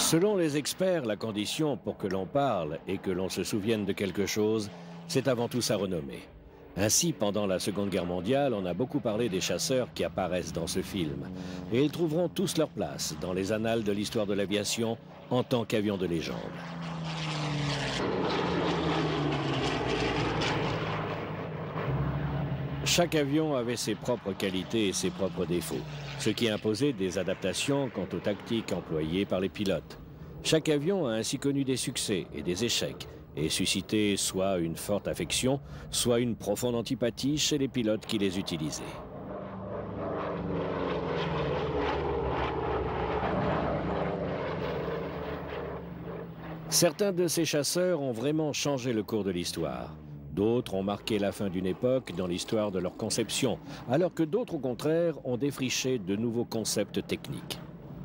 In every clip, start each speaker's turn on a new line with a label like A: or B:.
A: Selon les experts, la condition pour que l'on parle et que l'on se souvienne de quelque chose, c'est avant tout sa renommée. Ainsi, pendant la Seconde Guerre mondiale, on a beaucoup parlé des chasseurs qui apparaissent dans ce film. Et ils trouveront tous leur place dans les annales de l'histoire de l'aviation en tant qu'avions de légende. Chaque avion avait ses propres qualités et ses propres défauts, ce qui imposait des adaptations quant aux tactiques employées par les pilotes. Chaque avion a ainsi connu des succès et des échecs, et suscité soit une forte affection, soit une profonde antipathie chez les pilotes qui les utilisaient. Certains de ces chasseurs ont vraiment changé le cours de l'histoire. D'autres ont marqué la fin d'une époque dans l'histoire de leur conception, alors que d'autres, au contraire, ont défriché de nouveaux concepts techniques.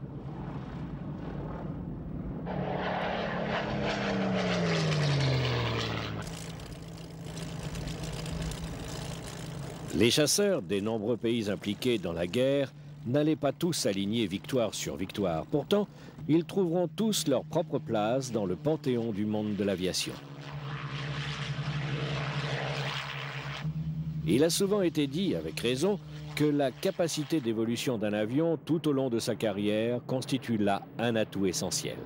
A: Les chasseurs des nombreux pays impliqués dans la guerre n'allaient pas tous aligner victoire sur victoire. Pourtant, ils trouveront tous leur propre place dans le panthéon du monde de l'aviation. Il a souvent été dit, avec raison, que la capacité d'évolution d'un avion tout au long de sa carrière constitue là un atout essentiel.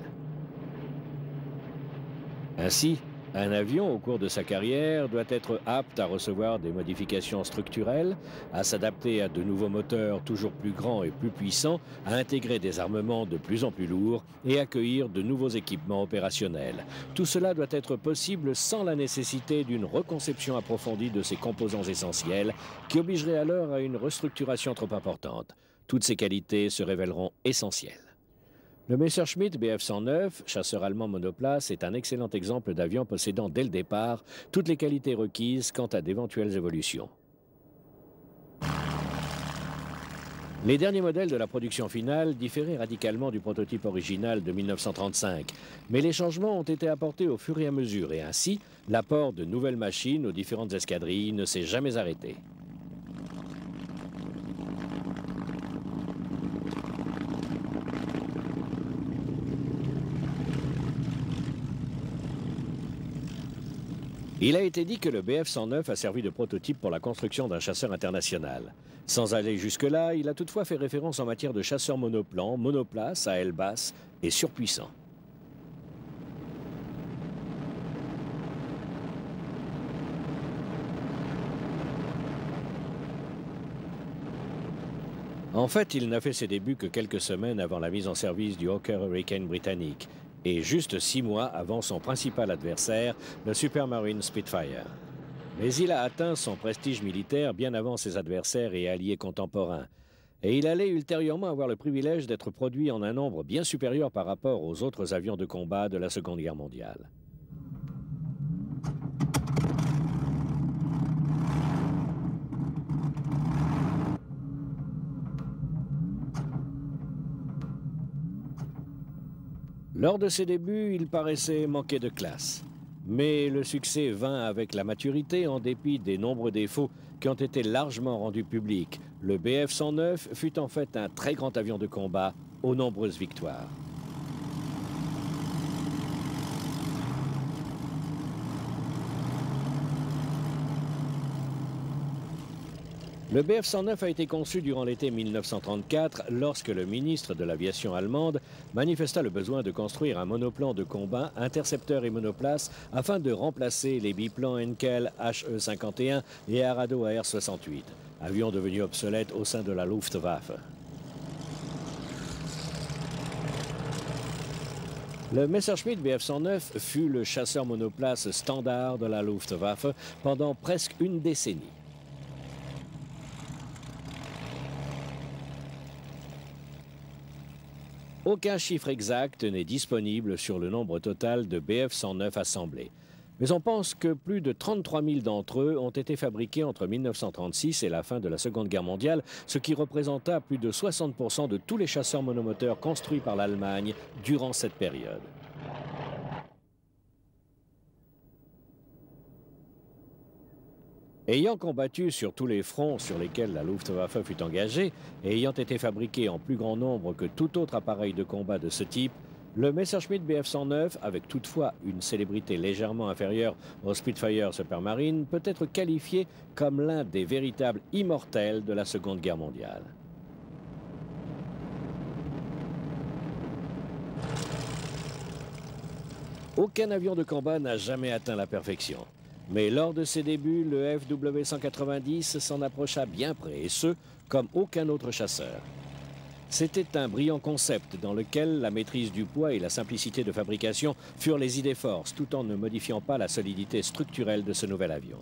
A: Ainsi, un avion, au cours de sa carrière, doit être apte à recevoir des modifications structurelles, à s'adapter à de nouveaux moteurs toujours plus grands et plus puissants, à intégrer des armements de plus en plus lourds et accueillir de nouveaux équipements opérationnels. Tout cela doit être possible sans la nécessité d'une reconception approfondie de ses composants essentiels, qui obligerait alors à une restructuration trop importante. Toutes ces qualités se révéleront essentielles. Le Messerschmitt Bf-109, chasseur allemand monoplace, est un excellent exemple d'avion possédant dès le départ toutes les qualités requises quant à d'éventuelles évolutions. Les derniers modèles de la production finale différaient radicalement du prototype original de 1935, mais les changements ont été apportés au fur et à mesure et ainsi, l'apport de nouvelles machines aux différentes escadrilles ne s'est jamais arrêté. Il a été dit que le Bf-109 a servi de prototype pour la construction d'un chasseur international. Sans aller jusque-là, il a toutefois fait référence en matière de chasseur monoplan, monoplace, à aile basse et surpuissant. En fait, il n'a fait ses débuts que quelques semaines avant la mise en service du Hawker Hurricane britannique, et juste 6 mois avant son principal adversaire, le Supermarine Spitfire. Mais il a atteint son prestige militaire bien avant ses adversaires et alliés contemporains. Et il allait ultérieurement avoir le privilège d'être produit en un nombre bien supérieur par rapport aux autres avions de combat de la Seconde Guerre mondiale. Lors de ses débuts, il paraissait manquer de classe. Mais le succès vint avec la maturité en dépit des nombreux défauts qui ont été largement rendus publics. Le Bf-109 fut en fait un très grand avion de combat aux nombreuses victoires. Le Bf-109 a été conçu durant l'été 1934 lorsque le ministre de l'aviation allemande manifesta le besoin de construire un monoplan de combat, intercepteur et monoplace afin de remplacer les biplans Henkel HE-51 et Arado AR-68, avions devenus obsolètes au sein de la Luftwaffe. Le Messerschmitt Bf-109 fut le chasseur monoplace standard de la Luftwaffe pendant presque une décennie. Aucun chiffre exact n'est disponible sur le nombre total de Bf-109 assemblés. Mais on pense que plus de 33 000 d'entre eux ont été fabriqués entre 1936 et la fin de la Seconde Guerre mondiale, ce qui représenta plus de 60% de tous les chasseurs monomoteurs construits par l'Allemagne durant cette période. Ayant combattu sur tous les fronts sur lesquels la Luftwaffe fut engagée et ayant été fabriqué en plus grand nombre que tout autre appareil de combat de ce type, Le Messerschmitt Bf 109, avec toutefois une célébrité légèrement inférieure au Spitfire Supermarine, peut être qualifié comme l'un des véritables immortels de la Seconde Guerre mondiale. Aucun avion de combat n'a jamais atteint la perfection. Mais lors de ses débuts, le FW-190 s'en approcha bien près, et ce, comme aucun autre chasseur. C'était un brillant concept dans lequel la maîtrise du poids et la simplicité de fabrication furent les idées forces, tout en ne modifiant pas la solidité structurelle de ce nouvel avion.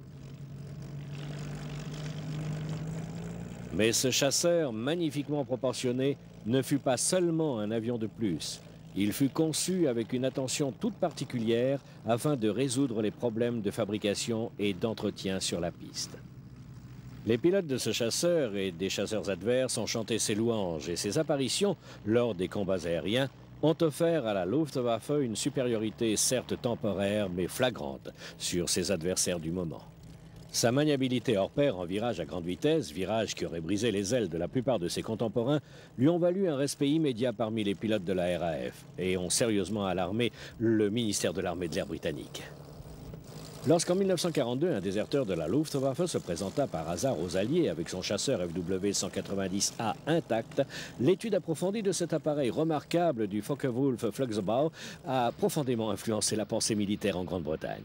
A: Mais ce chasseur, magnifiquement proportionné, ne fut pas seulement un avion de plus. Il fut conçu avec une attention toute particulière afin de résoudre les problèmes de fabrication et d'entretien sur la piste. Les pilotes de ce chasseur et des chasseurs adverses ont chanté ses louanges et ses apparitions lors des combats aériens ont offert à la Luftwaffe une supériorité certes temporaire mais flagrante sur ses adversaires du moment. Sa maniabilité hors pair en virage à grande vitesse, virage qui aurait brisé les ailes de la plupart de ses contemporains, lui ont valu un respect immédiat parmi les pilotes de la RAF et ont sérieusement alarmé le ministère de l'armée de l'air britannique. Lorsqu'en 1942, un déserteur de la Luftwaffe se présenta par hasard aux Alliés avec son chasseur FW-190A intact, l'étude approfondie de cet appareil remarquable du Focke-Wulf Flugzeugabau a profondément influencé la pensée militaire en Grande-Bretagne.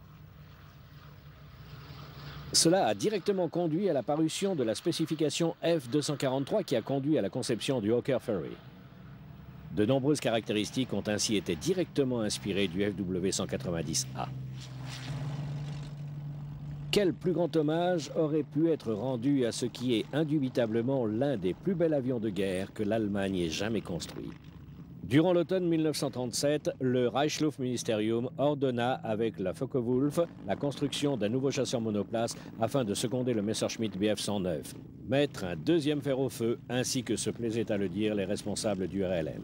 A: Cela a directement conduit à la parution de la spécification F-243 qui a conduit à la conception du Hawker Ferry. De nombreuses caractéristiques ont ainsi été directement inspirées du FW-190A. Quel plus grand hommage aurait pu être rendu à ce qui est indubitablement l'un des plus bels avions de guerre que l'Allemagne ait jamais construit. Durant l'automne 1937, le Reichsluftministerium ordonna avec la Focke-Wulf la construction d'un nouveau chasseur monoplace afin de seconder le Messerschmitt Bf 109, mettre un deuxième fer au feu, ainsi que se plaisaient à le dire les responsables du RLM.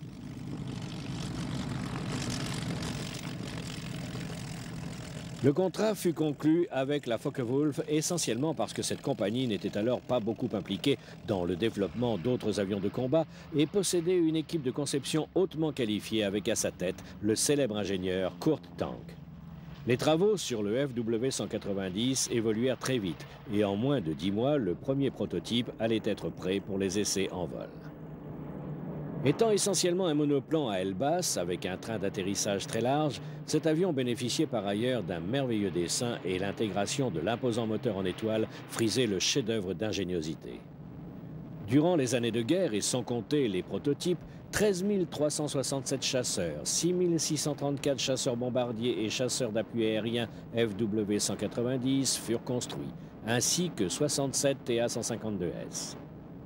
A: Le contrat fut conclu avec la Focke-Wulf essentiellement parce que cette compagnie n'était alors pas beaucoup impliquée dans le développement d'autres avions de combat et possédait une équipe de conception hautement qualifiée avec à sa tête le célèbre ingénieur Kurt Tank. Les travaux sur le FW-190 évoluèrent très vite et en moins de 10 mois, le premier prototype allait être prêt pour les essais en vol. Étant essentiellement un monoplan à aile basse avec un train d'atterrissage très large, cet avion bénéficiait par ailleurs d'un merveilleux dessin et l'intégration de l'imposant moteur en étoile frisait le chef-d'œuvre d'ingéniosité. Durant les années de guerre et sans compter les prototypes, 13 367 chasseurs, 6 634 chasseurs bombardiers et chasseurs d'appui aérien FW-190 furent construits, ainsi que 67 TA-152S.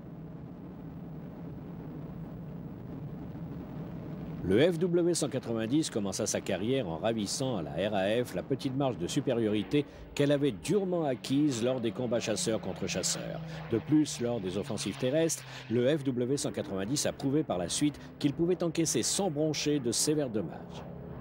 A: Le FW-190 commença sa carrière en ravissant à la RAF la petite marge de supériorité qu'elle avait durement acquise lors des combats chasseurs contre chasseurs. De plus, lors des offensives terrestres, le FW-190 a prouvé par la suite qu'il pouvait encaisser sans broncher de sévères dommages.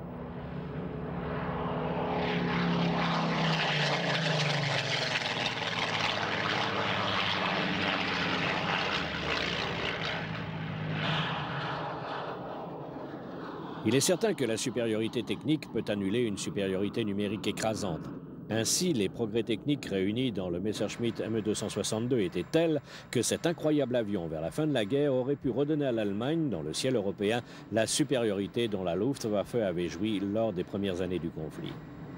A: Il est certain que la supériorité technique peut annuler une supériorité numérique écrasante. Ainsi, les progrès techniques réunis dans le Messerschmitt Me-262 étaient tels que cet incroyable avion, vers la fin de la guerre, aurait pu redonner à l'Allemagne, dans le ciel européen, la supériorité dont la Luftwaffe avait joui lors des premières années du conflit.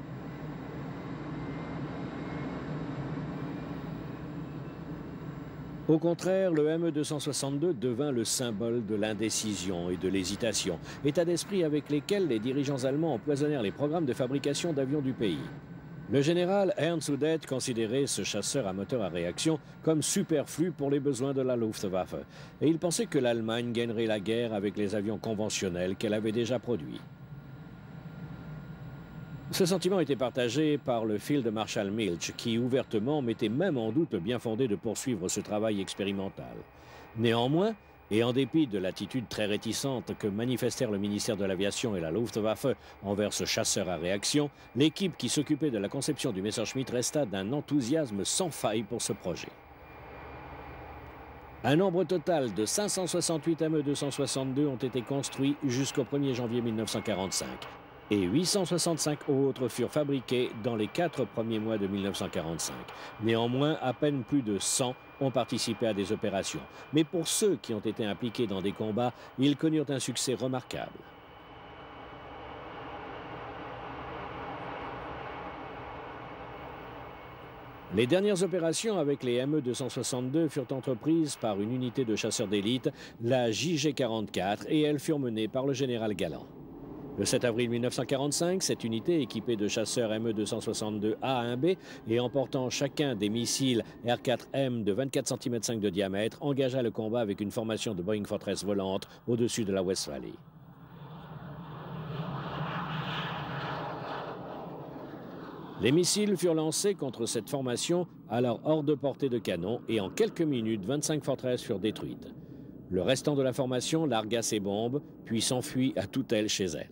A: Au contraire, le Me-262 devint le symbole de l'indécision et de l'hésitation, état d'esprit avec lesquels les dirigeants allemands empoisonnèrent les programmes de fabrication d'avions du pays. Le général Ernst Udet considérait ce chasseur à moteur à réaction comme superflu pour les besoins de la Luftwaffe, et il pensait que l'Allemagne gagnerait la guerre avec les avions conventionnels qu'elle avait déjà produits. Ce sentiment était partagé par le Field Marshal Milch, qui ouvertement mettait même en doute le bien fondé de poursuivre ce travail expérimental. Néanmoins, et en dépit de l'attitude très réticente que manifestèrent le ministère de l'Aviation et la Luftwaffe envers ce chasseur à réaction, l'équipe qui s'occupait de la conception du Messerschmitt resta d'un enthousiasme sans faille pour ce projet. Un nombre total de 568 ME-262 ont été construits jusqu'au 1er janvier 1945 et 865 autres furent fabriqués dans les 4 premiers mois de 1945. Néanmoins, à peine plus de 100 ont participé à des opérations. Mais pour ceux qui ont été impliqués dans des combats, ils connurent un succès remarquable. Les dernières opérations avec les ME-262 furent entreprises par une unité de chasseurs d'élite, la JG-44, et elles furent menées par le général Galland. Le 7 avril 1945, cette unité, équipée de chasseurs ME-262A1B et emportant chacun des missiles R4M de 24 cm de diamètre, engagea le combat avec une formation de Boeing Fortress volante au-dessus de la West Valley. Les missiles furent lancés contre cette formation, alors hors de portée de canon, et en quelques minutes, 25 forteresses furent détruites. Le restant de la formation largua ses bombes, puis s'enfuit à toute aile chez elle.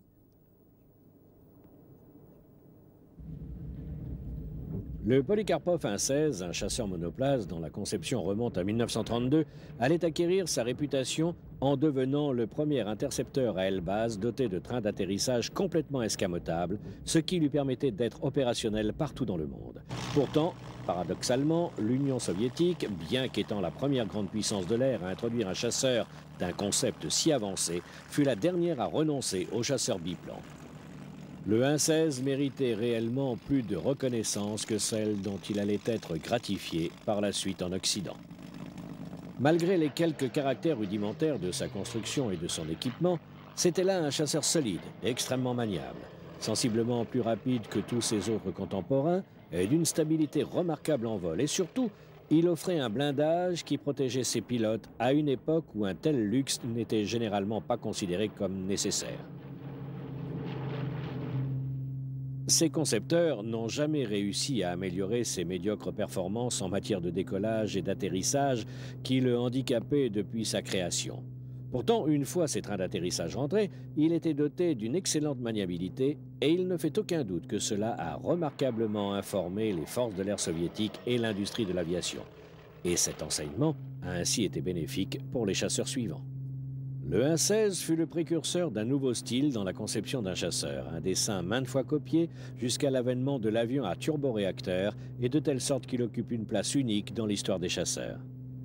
A: Le Polikarpov 1-16, un chasseur monoplace dont la conception remonte à 1932, allait acquérir sa réputation en devenant le premier intercepteur à aile basse doté de trains d'atterrissage complètement escamotables, ce qui lui permettait d'être opérationnel partout dans le monde. Pourtant, paradoxalement, l'Union soviétique, bien qu'étant la première grande puissance de l'air à introduire un chasseur d'un concept si avancé, fut la dernière à renoncer aux chasseurs biplans. Le 1-16 méritait réellement plus de reconnaissance que celle dont il allait être gratifié par la suite en Occident. Malgré les quelques caractères rudimentaires de sa construction et de son équipement, c'était là un chasseur solide et extrêmement maniable, sensiblement plus rapide que tous ses autres contemporains et d'une stabilité remarquable en vol. Et surtout, il offrait un blindage qui protégeait ses pilotes à une époque où un tel luxe n'était généralement pas considéré comme nécessaire. Ses concepteurs n'ont jamais réussi à améliorer ses médiocres performances en matière de décollage et d'atterrissage qui le handicapaient depuis sa création. Pourtant, une fois ses trains d'atterrissage rentrés, il était doté d'une excellente maniabilité et il ne fait aucun doute que cela a remarquablement informé les forces de l'air soviétiques et l'industrie de l'aviation. Et cet enseignement a ainsi été bénéfique pour les chasseurs suivants. Le 1-16 fut le précurseur d'un nouveau style dans la conception d'un chasseur, un dessin maintes fois copié jusqu'à l'avènement de l'avion à turboréacteur et de telle sorte qu'il occupe une place unique dans l'histoire des chasseurs.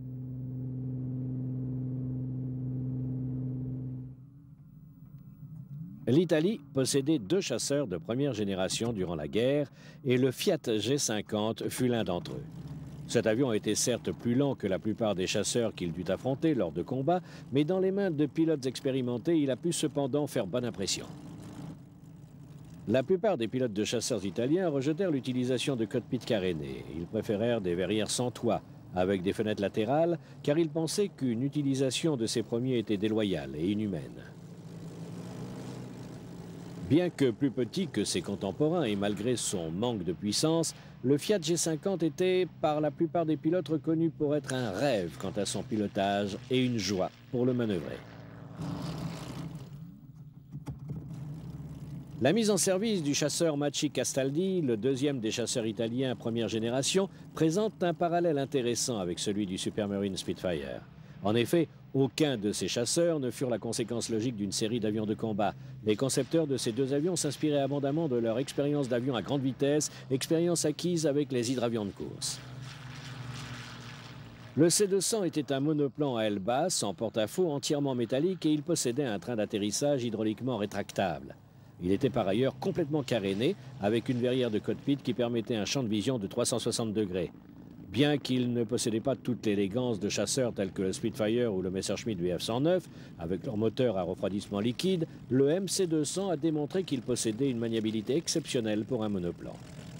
A: L'Italie possédait 2 chasseurs de première génération durant la guerre et le Fiat G50 fut l'un d'entre eux. Cet avion était certes plus lent que la plupart des chasseurs qu'il dut affronter lors de combats, mais dans les mains de pilotes expérimentés, il a pu cependant faire bonne impression. La plupart des pilotes de chasseurs italiens rejetèrent l'utilisation de cockpits carénés. Ils préférèrent des verrières sans toit, avec des fenêtres latérales, car ils pensaient qu'une utilisation de ces premiers était déloyale et inhumaine. Bien que plus petit que ses contemporains et malgré son manque de puissance, le Fiat G50 était, par la plupart des pilotes, reconnu pour être un rêve quant à son pilotage et une joie pour le manœuvrer. La mise en service du chasseur Maci Castaldi, le deuxième des chasseurs italiens première génération, présente un parallèle intéressant avec celui du Supermarine Spitfire. En effet, aucun de ces chasseurs ne furent la conséquence logique d'une série d'avions de combat. Les concepteurs de ces 2 avions s'inspiraient abondamment de leur expérience d'avion à grande vitesse, expérience acquise avec les hydravions de course. Le C-200 était un monoplan à aile basse, en porte-à-faux entièrement métallique et il possédait un train d'atterrissage hydrauliquement rétractable. Il était par ailleurs complètement caréné, avec une verrière de cockpit qui permettait un champ de vision de 360 degrés. Bien qu'il ne possédait pas toute l'élégance de chasseurs tels que le Spitfire ou le Messerschmitt Bf-109, avec leur moteur à refroidissement liquide, le MC-200 a démontré qu'il possédait une maniabilité exceptionnelle pour un monoplan.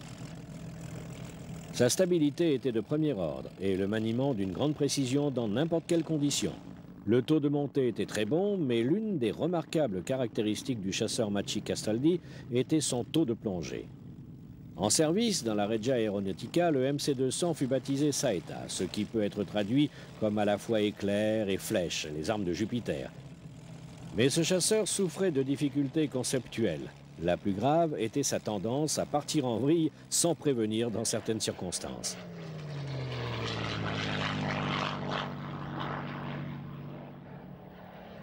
A: Sa stabilité était de premier ordre et le maniement d'une grande précision dans n'importe quelle condition. Le taux de montée était très bon, mais l'une des remarquables caractéristiques du chasseur Maci Castaldi était son taux de plongée. En service dans la Regia Aeronautica, le MC-200 fut baptisé Saeta, ce qui peut être traduit comme à la fois éclair et flèche, les armes de Jupiter. Mais ce chasseur souffrait de difficultés conceptuelles. La plus grave était sa tendance à partir en vrille sans prévenir dans certaines circonstances.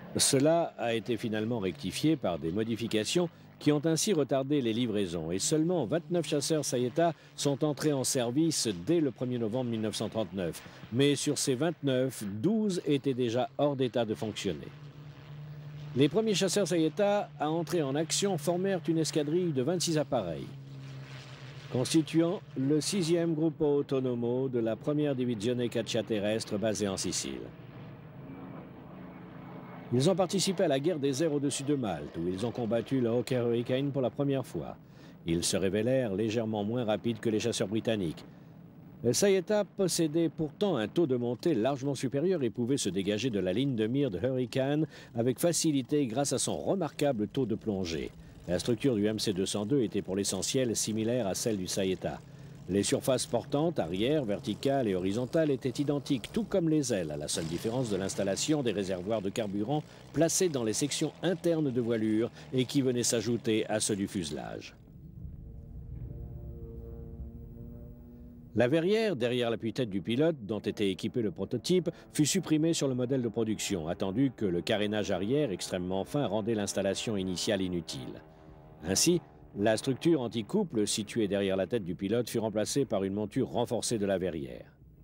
A: Cela a été finalement rectifié par des modifications qui ont ainsi retardé les livraisons et seulement 29 chasseurs Sayeta sont entrés en service dès le 1er novembre 1939. Mais sur ces 29, 12 étaient déjà hors d'état de fonctionner. Les premiers chasseurs Sayeta à entrer en action formèrent une escadrille de 26 appareils, constituant le 6e Gruppo Autonomo de la 1ère Divisione Caccia Terrestre basée en Sicile. Ils ont participé à la guerre des airs au-dessus de Malte, où ils ont combattu le Hawk Hurricane pour la première fois. Ils se révélèrent légèrement moins rapides que les chasseurs britanniques. Les Sayeta possédaient pourtant un taux de montée largement supérieur et pouvaient se dégager de la ligne de mire de Hurricane avec facilité grâce à son remarquable taux de plongée. La structure du MC-202 était pour l'essentiel similaire à celle du Sayeta. Les surfaces portantes, arrière, verticales et horizontales étaient identiques, tout comme les ailes, à la seule différence de l'installation des réservoirs de carburant placés dans les sections internes de voilure et qui venaient s'ajouter à ceux du fuselage. La verrière, derrière l'appui-tête du pilote, dont était équipé le prototype, fut supprimée sur le modèle de production, attendu que le carénage arrière, extrêmement fin, rendait l'installation initiale inutile. Ainsi, la structure anti-couple située derrière la tête du pilote fut remplacée par une monture renforcée de la verrière.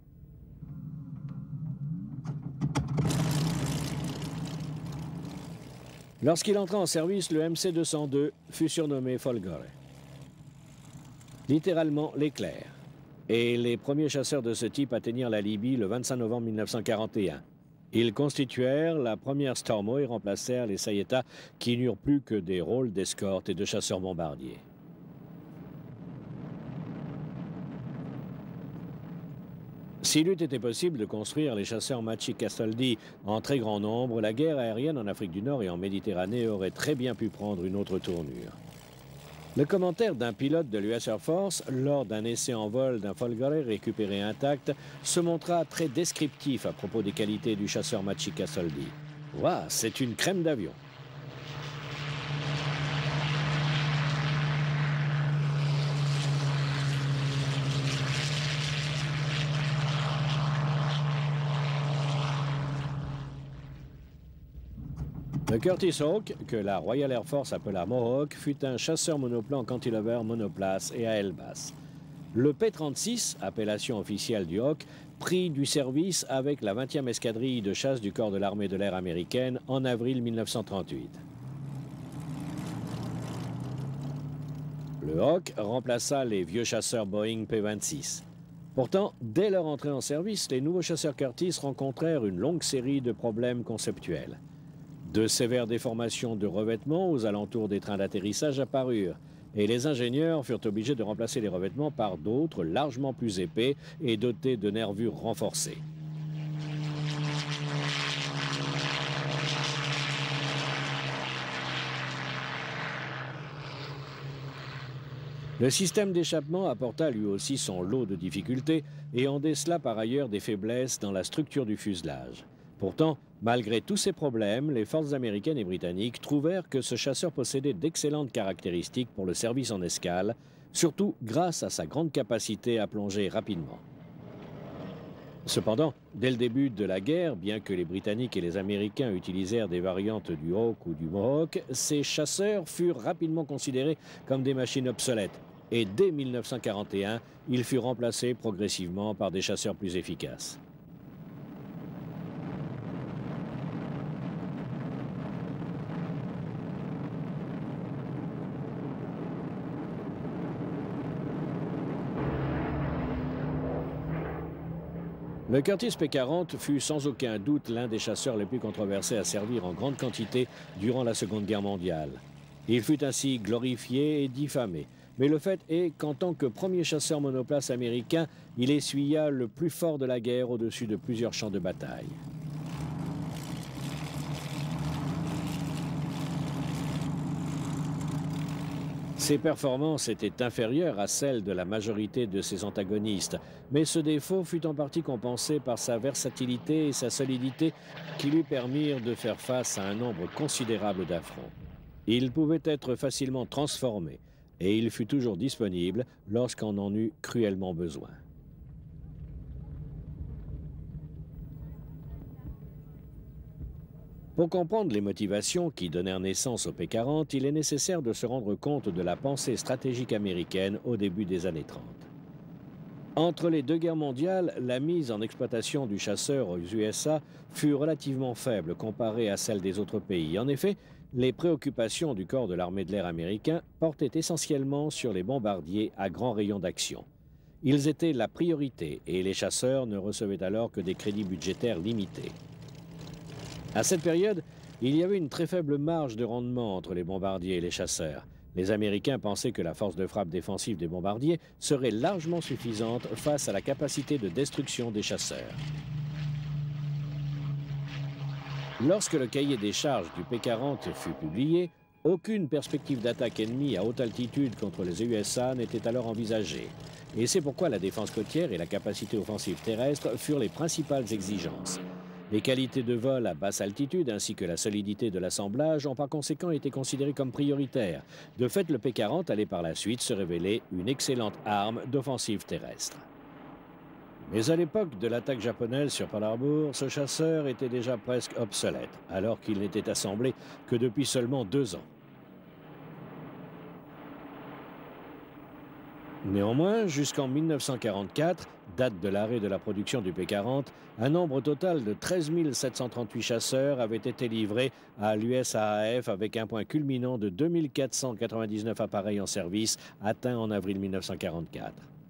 A: Lorsqu'il entra en service, le MC-202 fut surnommé Folgore, littéralement l'éclair, et les premiers chasseurs de ce type atteignirent la Libye le 25 novembre 1941. Ils constituèrent la première Stormo et remplacèrent les Sayeta qui n'eurent plus que des rôles d'escorte et de chasseurs bombardiers. S'il eût été possible de construire les chasseurs Machi Casoldi en très grand nombre, la guerre aérienne en Afrique du Nord et en Méditerranée aurait très bien pu prendre une autre tournure. Le commentaire d'un pilote de l'US Air Force, lors d'un essai en vol d'un Folgore récupéré intact, se montra très descriptif à propos des qualités du chasseur Machi Casoldi. « Waouh, c'est une crème d'avion !» Le Curtiss Hawk, que la Royal Air Force appela Mohawk, fut un chasseur monoplan cantilever monoplace et à aile basse. Le P-36, appellation officielle du Hawk, prit du service avec la 20e escadrille de chasse du corps de l'armée de l'air américaine en avril 1938. Le Hawk remplaça les vieux chasseurs Boeing P-26. Pourtant, dès leur entrée en service, les nouveaux chasseurs Curtiss rencontrèrent une longue série de problèmes conceptuels. De sévères déformations de revêtements aux alentours des trains d'atterrissage apparurent, et les ingénieurs furent obligés de remplacer les revêtements par d'autres largement plus épais et dotés de nervures renforcées. Le système d'échappement apporta lui aussi son lot de difficultés et en décela par ailleurs des faiblesses dans la structure du fuselage. Pourtant, malgré tous ces problèmes, les forces américaines et britanniques trouvèrent que ce chasseur possédait d'excellentes caractéristiques pour le service en escale, surtout grâce à sa grande capacité à plonger rapidement. Cependant, dès le début de la guerre, bien que les Britanniques et les Américains utilisèrent des variantes du Hawk ou du Mohawk, ces chasseurs furent rapidement considérés comme des machines obsolètes. Et dès 1941, ils furent remplacés progressivement par des chasseurs plus efficaces. Le Curtiss P-40 fut sans aucun doute l'un des chasseurs les plus controversés à servir en grande quantité durant la Seconde Guerre mondiale. Il fut ainsi glorifié et diffamé. Mais le fait est qu'en tant que premier chasseur monoplace américain, il essuya le plus fort de la guerre au-dessus de plusieurs champs de bataille. Ses performances étaient inférieures à celles de la majorité de ses antagonistes, mais ce défaut fut en partie compensé par sa versatilité et sa solidité qui lui permirent de faire face à un nombre considérable d'affronts. Il pouvait être facilement transformé et il fut toujours disponible lorsqu'on en eut cruellement besoin. Pour comprendre les motivations qui donnèrent naissance au P-40, il est nécessaire de se rendre compte de la pensée stratégique américaine au début des années 30. Entre les deux guerres mondiales, la mise en exploitation du chasseur aux USA fut relativement faible comparée à celle des autres pays. En effet, les préoccupations du corps de l'armée de l'air américain portaient essentiellement sur les bombardiers à grand rayon d'action. Ils étaient la priorité et les chasseurs ne recevaient alors que des crédits budgétaires limités. À cette période, il y avait une très faible marge de rendement entre les bombardiers et les chasseurs. Les Américains pensaient que la force de frappe défensive des bombardiers serait largement suffisante face à la capacité de destruction des chasseurs. Lorsque le cahier des charges du P-40 fut publié, aucune perspective d'attaque ennemie à haute altitude contre les USA n'était alors envisagée. Et c'est pourquoi la défense côtière et la capacité offensive terrestre furent les principales exigences. Les qualités de vol à basse altitude ainsi que la solidité de l'assemblage ont par conséquent été considérées comme prioritaires. De fait, le P-40 allait par la suite se révéler une excellente arme d'offensive terrestre. Mais à l'époque de l'attaque japonaise sur Pearl Harbor, ce chasseur était déjà presque obsolète, alors qu'il n'était assemblé que depuis seulement 2 ans. Néanmoins, jusqu'en 1944, date de l'arrêt de la production du P-40, un nombre total de 13 738 chasseurs avait été livrés à l'USAAF avec un point culminant de 2 499 appareils en service atteints en avril 1944.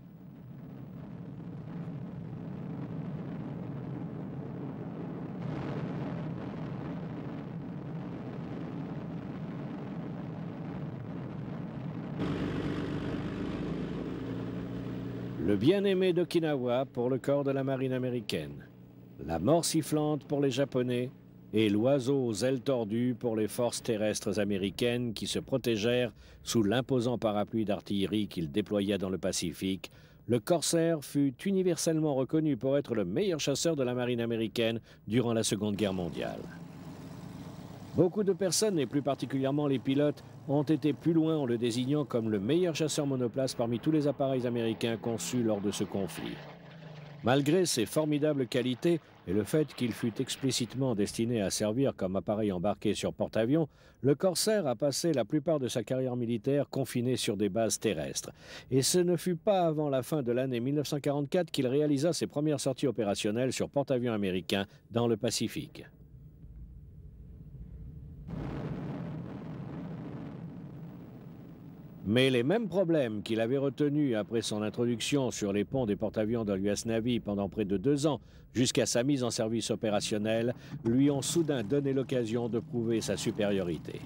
A: Le bien-aimé d'Okinawa pour le corps de la marine américaine, la mort sifflante pour les Japonais et l'oiseau aux ailes tordues pour les forces terrestres américaines qui se protégèrent sous l'imposant parapluie d'artillerie qu'il déploya dans le Pacifique, le Corsair fut universellement reconnu pour être le meilleur chasseur de la marine américaine durant la Seconde Guerre mondiale. Beaucoup de personnes, et plus particulièrement les pilotes, ont été plus loin en le désignant comme le meilleur chasseur monoplace parmi tous les appareils américains conçus lors de ce conflit. Malgré ses formidables qualités et le fait qu'il fut explicitement destiné à servir comme appareil embarqué sur porte-avions, le Corsair a passé la plupart de sa carrière militaire confiné sur des bases terrestres. Et ce ne fut pas avant la fin de l'année 1944 qu'il réalisa ses premières sorties opérationnelles sur porte-avions américains dans le Pacifique. Mais les mêmes problèmes qu'il avait retenus après son introduction sur les ponts des porte-avions de l'US Navy pendant près de 2 ans jusqu'à sa mise en service opérationnel lui ont soudain donné l'occasion de prouver sa supériorité.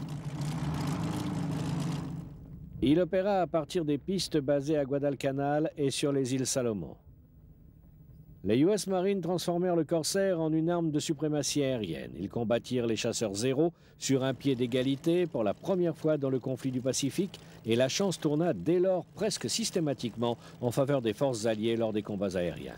A: Il opéra à partir des pistes basées à Guadalcanal et sur les îles Salomon. Les US Marines transformèrent le Corsair en une arme de suprématie aérienne. Ils combattirent les chasseurs Zéro sur un pied d'égalité pour la première fois dans le conflit du Pacifique et la chance tourna dès lors presque systématiquement en faveur des forces alliées lors des combats aériens.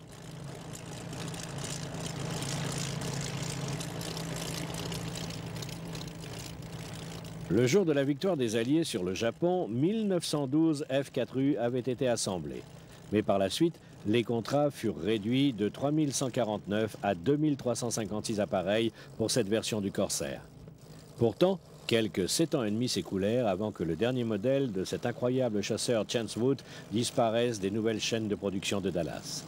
A: Le jour de la victoire des Alliés sur le Japon, 1912 F-4U avaient été assemblés. Mais par la suite, les contrats furent réduits de 3149 à 2356 appareils pour cette version du Corsair. Pourtant, quelques 7 ans et demi s'écoulèrent avant que le dernier modèle de cet incroyable chasseur Chancellor disparaisse des nouvelles chaînes de production de Dallas.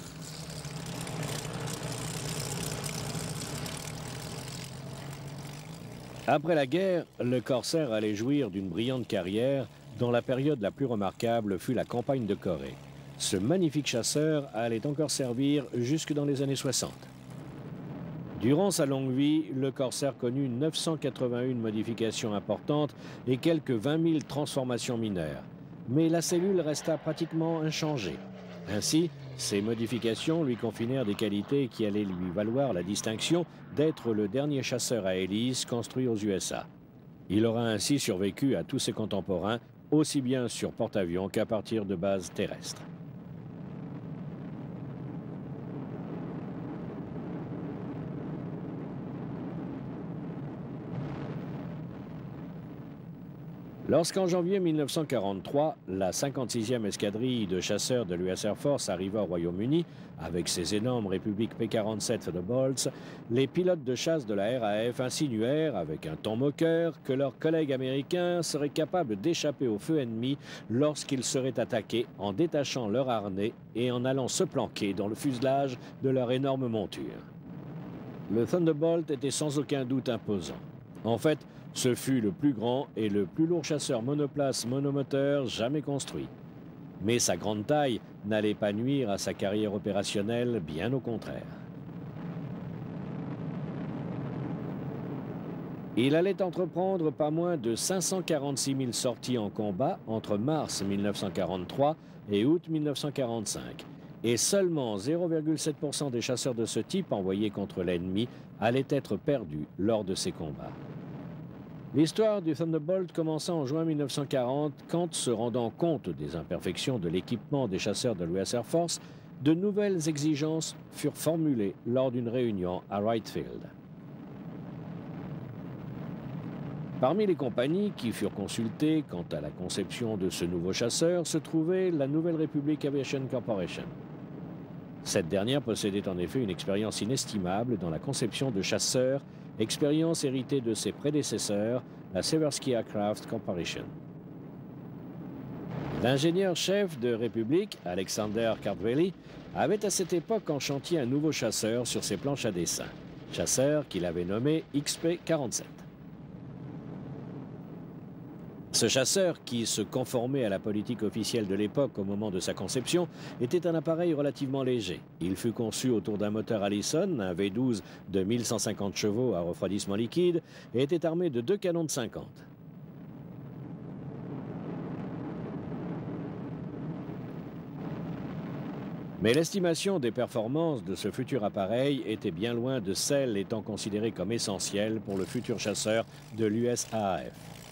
A: Après la guerre, le Corsair allait jouir d'une brillante carrière dont la période la plus remarquable fut la campagne de Corée. Ce magnifique chasseur allait encore servir jusque dans les années 60. Durant sa longue vie, le Corsair connut 981 modifications importantes et quelques 20 000 transformations mineures. Mais la cellule resta pratiquement inchangée. Ainsi, ces modifications lui confinèrent des qualités qui allaient lui valoir la distinction d'être le dernier chasseur à hélice construit aux USA. Il aura ainsi survécu à tous ses contemporains, aussi bien sur porte-avions qu'à partir de bases terrestres. Lorsqu'en janvier 1943, la 56e escadrille de chasseurs de l'US Air Force arriva au Royaume-Uni, avec ses énormes républiques P-47 Thunderbolts, les pilotes de chasse de la RAF insinuèrent, avec un ton moqueur, que leurs collègues américains seraient capables d'échapper au feu ennemi lorsqu'ils seraient attaqués en détachant leur harnais et en allant se planquer dans le fuselage de leur énorme monture. Le Thunderbolt était sans aucun doute imposant. En fait, ce fut le plus grand et le plus lourd chasseur monoplace monomoteur jamais construit. Mais sa grande taille n'allait pas nuire à sa carrière opérationnelle, bien au contraire. Il allait entreprendre pas moins de 546 000 sorties en combat entre mars 1943 et août 1945. Et seulement 0,7% des chasseurs de ce type envoyés contre l'ennemi allaient être perdus lors de ces combats. L'histoire du Thunderbolt commença en juin 1940 quand, se rendant compte des imperfections de l'équipement des chasseurs de l'US Air Force, de nouvelles exigences furent formulées lors d'une réunion à Wright Field. Parmi les compagnies qui furent consultées quant à la conception de ce nouveau chasseur se trouvait la Nouvelle Republic Aviation Corporation. Cette dernière possédait en effet une expérience inestimable dans la conception de chasseurs, expérience héritée de ses prédécesseurs, la Seversky Aircraft Corporation. L'ingénieur-chef de Republic, Alexander Kartveli, avait à cette époque en chantier un nouveau chasseur sur ses planches à dessin, chasseur qu'il avait nommé XP-47. Ce chasseur, qui se conformait à la politique officielle de l'époque au moment de sa conception, était un appareil relativement léger. Il fut conçu autour d'un moteur Allison, un V12 de 1150 chevaux à refroidissement liquide, et était armé de 2 canons de 50. Mais l'estimation des performances de ce futur appareil était bien loin de celle étant considérée comme essentielle pour le futur chasseur de l'USAAF.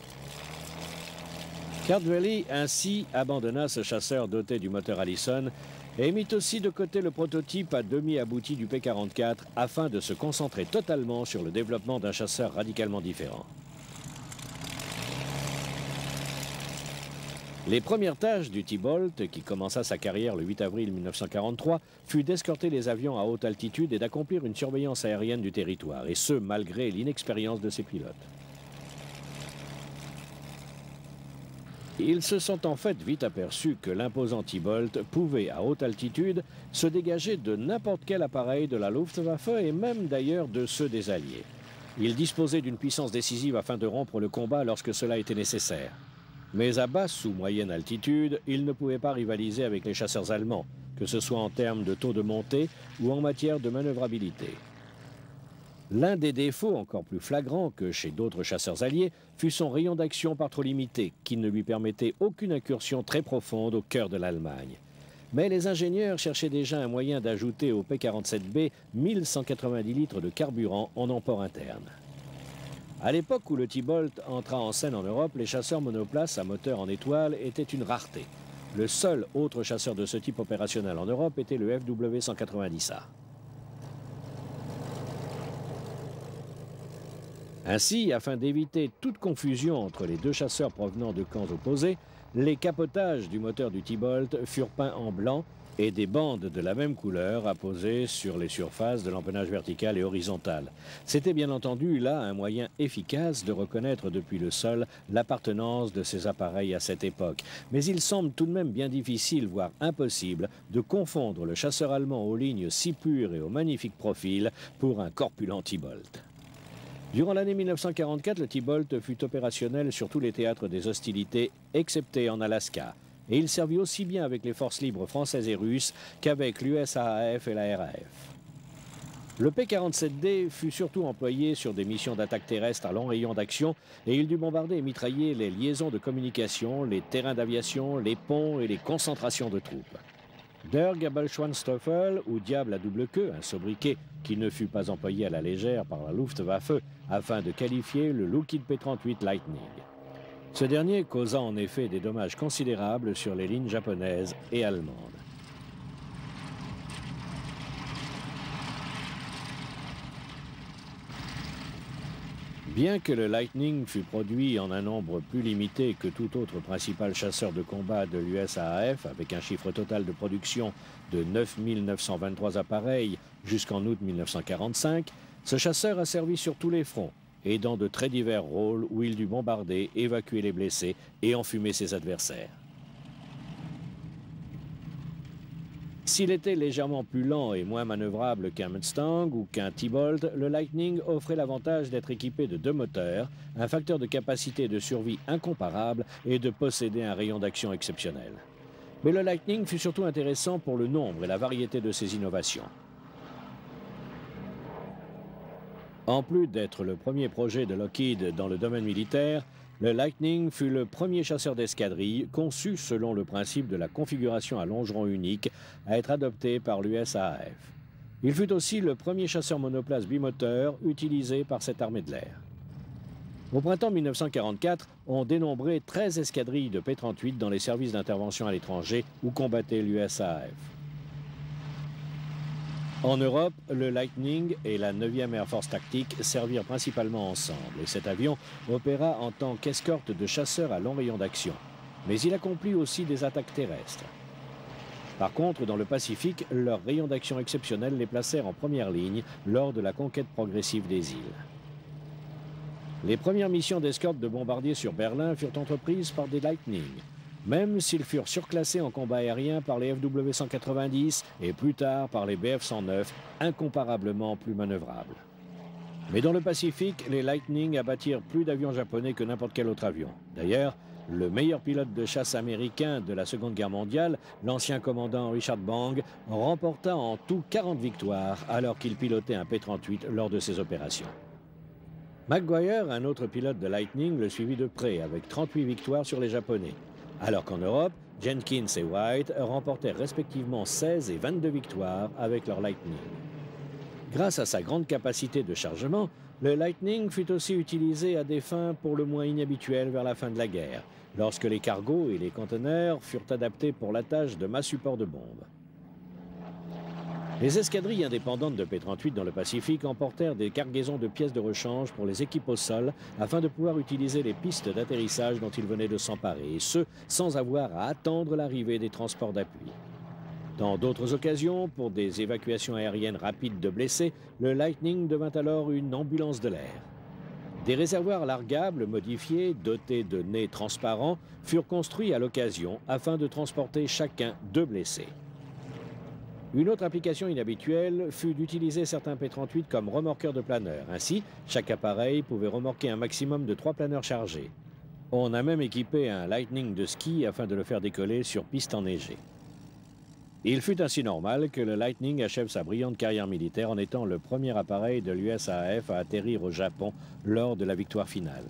A: Kartveli ainsi abandonna ce chasseur doté du moteur Allison et mit aussi de côté le prototype à demi abouti du P-44 afin de se concentrer totalement sur le développement d'un chasseur radicalement différent. Les premières tâches du T-Bolt, qui commença sa carrière le 8 avril 1943, fut d'escorter les avions à haute altitude et d'accomplir une surveillance aérienne du territoire, et ce, malgré l'inexpérience de ses pilotes. Ils se sont en fait vite aperçus que l'imposant T-Bolt pouvait, à haute altitude, se dégager de n'importe quel appareil de la Luftwaffe et même d'ailleurs de ceux des Alliés. Il disposait d'une puissance décisive afin de rompre le combat lorsque cela était nécessaire. Mais à basse ou moyenne altitude, il ne pouvait pas rivaliser avec les chasseurs allemands, que ce soit en termes de taux de montée ou en matière de manœuvrabilité. L'un des défauts encore plus flagrants que chez d'autres chasseurs alliés fut son rayon d'action par trop limité, qui ne lui permettait aucune incursion très profonde au cœur de l'Allemagne. Mais les ingénieurs cherchaient déjà un moyen d'ajouter au P-47B 1190 litres de carburant en emport interne. À l'époque où le T-Bolt entra en scène en Europe, les chasseurs monoplaces à moteur en étoile étaient une rareté. Le seul autre chasseur de ce type opérationnel en Europe était le FW-190A. Ainsi, afin d'éviter toute confusion entre les deux chasseurs provenant de camps opposés, les capotages du moteur du T-Bolt furent peints en blanc et des bandes de la même couleur apposées sur les surfaces de l'empennage vertical et horizontal. C'était bien entendu là un moyen efficace de reconnaître depuis le sol l'appartenance de ces appareils à cette époque. Mais il semble tout de même bien difficile, voire impossible, de confondre le chasseur allemand aux lignes si pures et au magnifique profil pour un corpulent T-Bolt. Durant l'année 1944, le T-Bolt fut opérationnel sur tous les théâtres des hostilités, excepté en Alaska. Et il servit aussi bien avec les forces libres françaises et russes qu'avec l'USAAF et la RAF. Le P-47D fut surtout employé sur des missions d'attaque terrestre à long rayon d'action et il dut bombarder et mitrailler les liaisons de communication, les terrains d'aviation, les ponts et les concentrations de troupes. Der Gabelschwanzteufel, ou diable à double queue, un sobriquet qui ne fut pas employé à la légère par la Luftwaffe afin de qualifier le Lockheed P-38 Lightning. Ce dernier causa en effet des dommages considérables sur les lignes japonaises et allemandes. Bien que le Lightning fût produit en un nombre plus limité que tout autre principal chasseur de combat de l'USAAF, avec un chiffre total de production de 9 923 appareils jusqu'en août 1945, ce chasseur a servi sur tous les fronts et dans de très divers rôles où il dut bombarder, évacuer les blessés et enfumer ses adversaires. S'il était légèrement plus lent et moins manœuvrable qu'un Mustang ou qu'un T-Bolt, le Lightning offrait l'avantage d'être équipé de 2 moteurs, un facteur de capacité de survie incomparable et de posséder un rayon d'action exceptionnel. Mais le Lightning fut surtout intéressant pour le nombre et la variété de ses innovations. En plus d'être le premier projet de Lockheed dans le domaine militaire, le Lightning fut le premier chasseur d'escadrille conçu selon le principe de la configuration à longeron unique à être adopté par l'USAAF. Il fut aussi le premier chasseur monoplace bimoteur utilisé par cette armée de l'air. Au printemps 1944, on dénombrait 13 escadrilles de P-38 dans les services d'intervention à l'étranger où combattait l'USAAF. En Europe, le Lightning et la 9e Air Force Tactique servirent principalement ensemble et cet avion opéra en tant qu'escorte de chasseurs à long rayon d'action. Mais il accomplit aussi des attaques terrestres. Par contre, dans le Pacifique, leurs rayons d'action exceptionnels les placèrent en première ligne lors de la conquête progressive des îles. Les premières missions d'escorte de bombardiers sur Berlin furent entreprises par des Lightning, même s'ils furent surclassés en combat aérien par les FW-190 et plus tard par les Bf-109, incomparablement plus manœuvrables. Mais dans le Pacifique, les Lightning abattirent plus d'avions japonais que n'importe quel autre avion. D'ailleurs, le meilleur pilote de chasse américain de la Seconde Guerre mondiale, l'ancien commandant Richard Bang, remporta en tout 40 victoires alors qu'il pilotait un P-38 lors de ses opérations. McGuire, un autre pilote de Lightning, le suivit de près avec 38 victoires sur les Japonais. Alors qu'en Europe, Jenkins et White remportèrent respectivement 16 et 22 victoires avec leur Lightning. Grâce à sa grande capacité de chargement, le Lightning fut aussi utilisé à des fins pour le moins inhabituelles vers la fin de la guerre, lorsque les cargos et les conteneurs furent adaptés pour l'attache de masse-support de bombes. Les escadrilles indépendantes de P-38 dans le Pacifique emportèrent des cargaisons de pièces de rechange pour les équipes au sol afin de pouvoir utiliser les pistes d'atterrissage dont ils venaient de s'emparer, et ce, sans avoir à attendre l'arrivée des transports d'appui. Dans d'autres occasions, pour des évacuations aériennes rapides de blessés, le Lightning devint alors une ambulance de l'air. Des réservoirs largables modifiés, dotés de nez transparents, furent construits à l'occasion afin de transporter chacun 2 blessés. Une autre application inhabituelle fut d'utiliser certains P-38 comme remorqueurs de planeurs. Ainsi, chaque appareil pouvait remorquer un maximum de 3 planeurs chargés. On a même équipé un Lightning de ski afin de le faire décoller sur piste enneigée. Il fut ainsi normal que le Lightning achève sa brillante carrière militaire en étant le premier appareil de l'USAAF à atterrir au Japon lors de la victoire finale.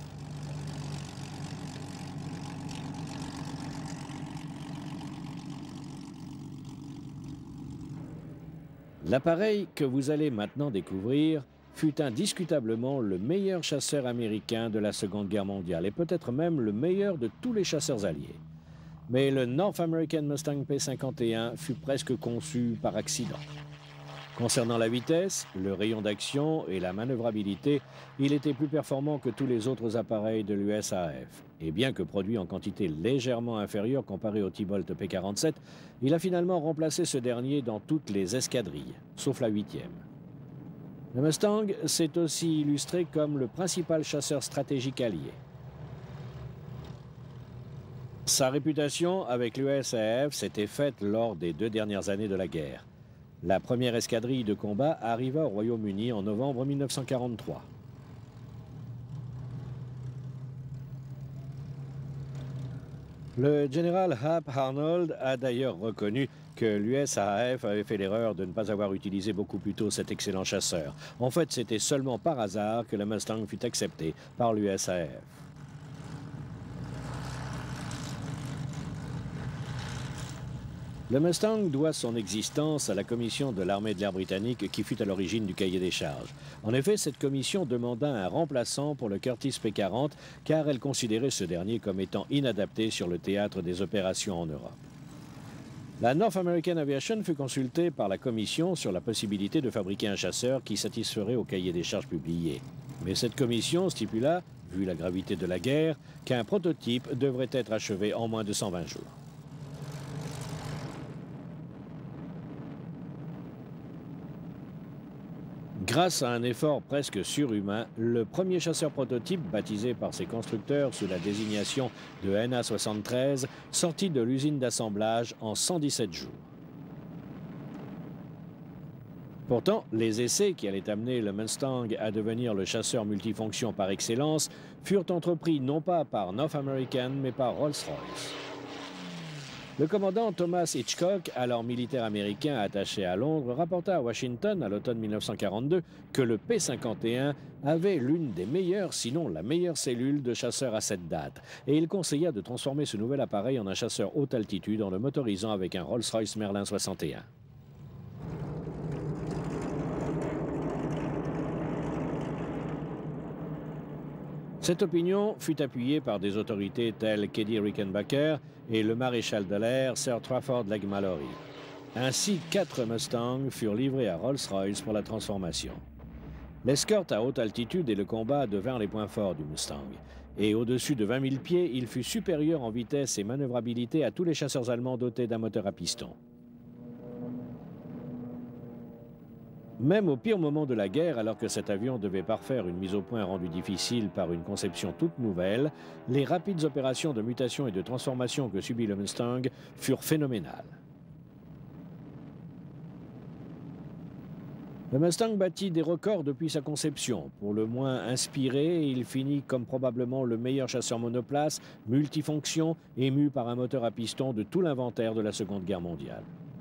A: L'appareil que vous allez maintenant découvrir fut indiscutablement le meilleur chasseur américain de la Seconde Guerre mondiale et peut-être même le meilleur de tous les chasseurs alliés. Mais le North American Mustang P-51 fut presque conçu par accident. Concernant la vitesse, le rayon d'action et la manœuvrabilité, il était plus performant que tous les autres appareils de l'USAAF. Et bien que produit en quantité légèrement inférieure comparée au T-Bolt P-47, il a finalement remplacé ce dernier dans toutes les escadrilles, sauf la 8e. Le Mustang s'est aussi illustré comme le principal chasseur stratégique allié. Sa réputation avec l'USAAF s'était faite lors des 2 dernières années de la guerre. La première escadrille de combat arriva au Royaume-Uni en novembre 1943. Le général Hap Arnold a d'ailleurs reconnu que l'USAAF avait fait l'erreur de ne pas avoir utilisé beaucoup plus tôt cet excellent chasseur. En fait, c'était seulement par hasard que le Mustang fut accepté par l'USAAF. Le Mustang doit son existence à la commission de l'armée de l'air britannique qui fut à l'origine du cahier des charges. En effet, cette commission demanda un remplaçant pour le Curtiss P-40 car elle considérait ce dernier comme étant inadapté sur le théâtre des opérations en Europe. La North American Aviation fut consultée par la commission sur la possibilité de fabriquer un chasseur qui satisferait au cahier des charges publié. Mais cette commission stipula, vu la gravité de la guerre, qu'un prototype devrait être achevé en moins de 120 jours. Grâce à un effort presque surhumain, le premier chasseur prototype, baptisé par ses constructeurs sous la désignation de NA-73, sortit de l'usine d'assemblage en 117 jours. Pourtant, les essais qui allaient amener le Mustang à devenir le chasseur multifonction par excellence furent entrepris non pas par North American, mais par Rolls-Royce. Le commandant Thomas Hitchcock, alors militaire américain attaché à Londres, rapporta à Washington à l'automne 1942 que le P-51 avait l'une des meilleures, sinon la meilleure cellule de chasseurs à cette date, et il conseilla de transformer ce nouvel appareil en un chasseur haute altitude en le motorisant avec un Rolls-Royce Merlin 61. Cette opinion fut appuyée par des autorités telles qu'Eddie Rickenbacker et le maréchal de l'air Sir Trafford Leigh-Mallory. Ainsi, 4 Mustangs furent livrés à Rolls-Royce pour la transformation. L'escorte à haute altitude et le combat devinrent les points forts du Mustang. Et au-dessus de 20 000 pieds, il fut supérieur en vitesse et manœuvrabilité à tous les chasseurs allemands dotés d'un moteur à piston. Même au pire moment de la guerre, alors que cet avion devait parfaire une mise au point rendue difficile par une conception toute nouvelle, les rapides opérations de mutation et de transformation que subit le Mustang furent phénoménales. Le Mustang battit des records depuis sa conception. Pour le moins inspiré, il finit comme probablement le meilleur chasseur monoplace, multifonction, ému par un moteur à piston de tout l'inventaire de la Seconde Guerre mondiale.